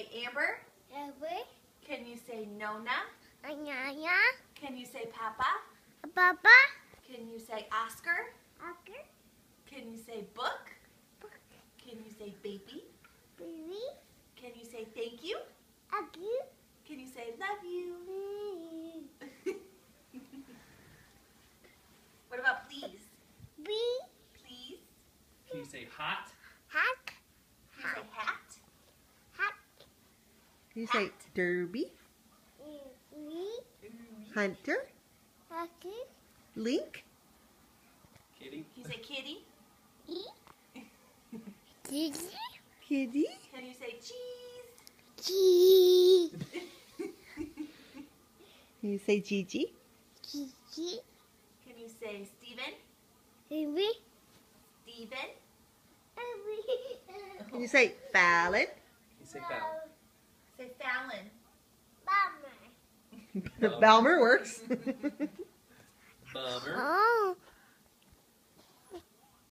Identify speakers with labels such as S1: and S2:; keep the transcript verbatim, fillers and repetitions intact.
S1: say Amber?
S2: Avery.
S1: Can you say Nona?
S2: Anaya.
S1: Can you say Papa?
S2: Papa.
S1: Can you say Oscar?
S2: Oscar.
S1: Can you say book?
S2: Book.
S1: Can you say baby?
S2: Baby.
S1: Can you say thank you?
S2: Aggie.
S1: Can you say love you? What about please?
S2: B.
S1: Please?
S3: Can you say hot?
S2: Hat.
S1: Can you say hat?
S2: Hat.
S4: Can you say Derby?
S2: Me.
S4: Hunter?
S2: Aggie.
S4: Link?
S3: Kitty?
S1: Can you say kitty?
S2: E. Gigi.
S4: Kitty?
S1: Can you say cheese?
S2: G.
S4: Can you say Gigi?
S2: Gigi.
S1: Can you say Steven?
S2: Baby.
S1: Steven?
S2: Avery.
S4: Can you say Fallon?
S3: Can you say Bell?
S1: Say Fallon.
S2: Bummer.
S4: Balmer works.
S3: Bummer.